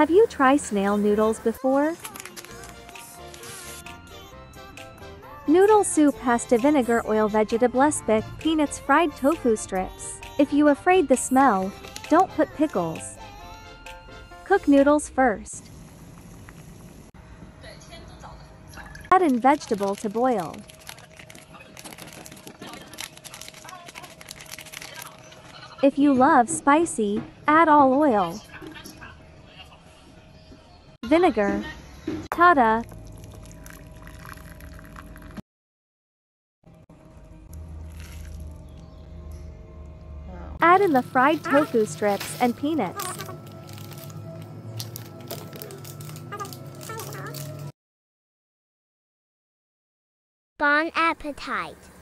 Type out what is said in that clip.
Have you tried snail noodles before? Noodle soup has to vinegar oil vegetable spick, peanuts, fried tofu strips. If you afraid the smell, don't put pickles. Cook noodles first. Add in vegetable to boil. If you love spicy, add all oil, vinegar, tada. Add in the fried tofu strips and peanuts. Bon appetit!